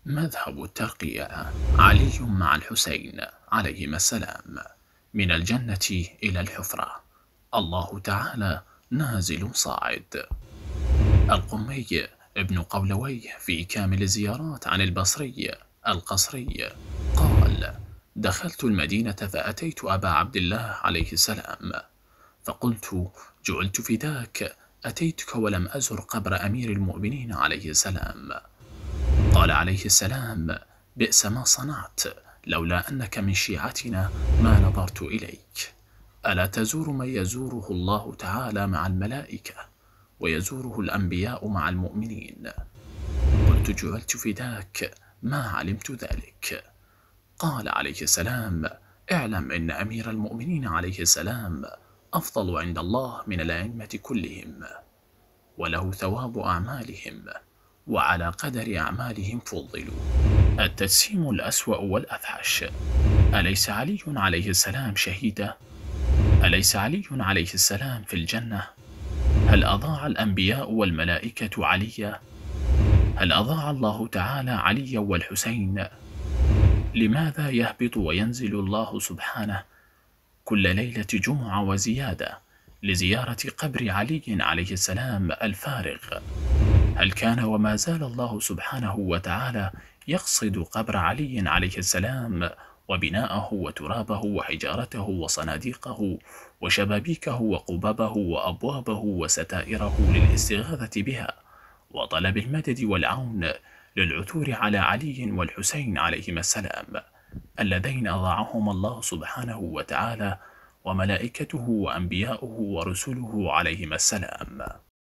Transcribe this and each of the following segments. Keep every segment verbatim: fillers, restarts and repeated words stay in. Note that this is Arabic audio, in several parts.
مذهب الترقية. علي مع الحسين عليهما السلام، من الجنة إلى الحفرة، الله تعالى نازل صاعد. القمي ابن قولوي في كامل الزيارات عن البصري القصري قال: دخلت المدينة فأتيت أبا عبد الله عليه السلام فقلت: جعلت فداك، أتيتك ولم أزر قبر أمير المؤمنين عليه السلام. قال عليه السلام: بئس ما صنعت، لولا أنك من شيعتنا ما نظرت إليك. ألا تزور من يزوره الله تعالى مع الملائكة ويزوره الأنبياء مع المؤمنين؟ قلت: جعلت فداك، ما علمت ذلك. قال عليه السلام: اعلم إن أمير المؤمنين عليه السلام أفضل عند الله من الأئمة كلهم، وله ثواب أعمالهم، وعلى قدر أعمالهم فضلوا. التجسيم الأسوأ والأفحش. أليس علي عليه السلام شهيدا؟ أليس علي عليه السلام في الجنة؟ هل أضاع الأنبياء والملائكة عليا؟ هل أضاع الله تعالى علي والحسين؟ لماذا يهبط وينزل الله سبحانه كل ليلة جمعة وزيادة لزيارة قبر علي عليه السلام الفارغ؟ هل كان وما زال الله سبحانه وتعالى يقصد قبر علي عليه السلام وبناءه وترابه وحجارته وصناديقه وشبابيكه وقببه وأبوابه وستائره للاستغاثة بها وطلب المدد والعون للعثور على علي والحسين عليهما السلام، اللذين أضاعهما الله سبحانه وتعالى وملائكته وأنبياؤه ورسله عليهما السلام.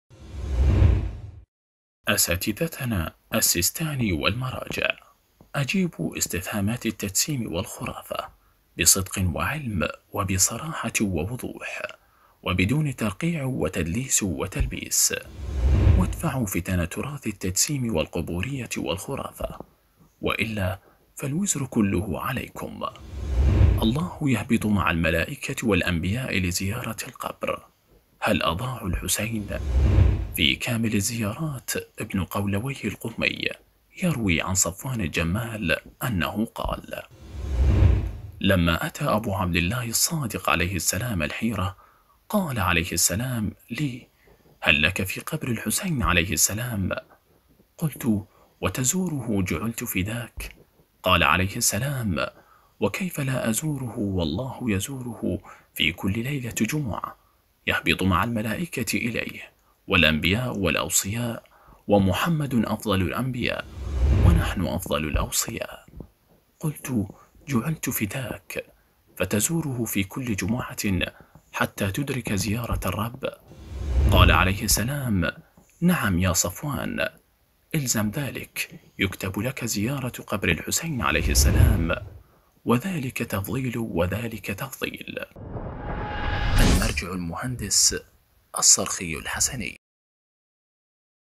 أساتذتنا السيستاني والمراجع، أجيبوا استفهامات التجسيم والخرافة بصدق وعلم وبصراحة ووضوح، وبدون ترقيع وتدليس وتلبيس، وادفعوا فتن تراث التجسيم والقبورية والخرافة، وإلا فالوزر كله عليكم. الله يهبط مع الملائكة والأنبياء لزيارة القبر. هل أضاعوا الحسين؟ في كامل الزيارات ابن قولوي القمي يروي عن صفوان الجمال أنه قال: لما أتى أبو عبد الله الصادق عليه السلام الحيرة، قال عليه السلام لي: هل لك في قبر الحسين عليه السلام؟ قلت: وتزوره جعلت فداك. قال عليه السلام: وكيف لا أزوره والله يزوره في كل ليلة جمعة، يهبط مع الملائكة إليه والأنبياء والأوصياء، ومحمد أفضل الأنبياء ونحن أفضل الأوصياء. قلت: جعلت فداك، فتزوره في كل جمعة حتى تدرك زيارة الرب. قال عليه السلام: نعم يا صفوان، إلزم ذلك، يكتب لك زيارة قبر الحسين عليه السلام، وذلك تفضيل وذلك تفضيل. المرجع المهندس الصرخي الحسني.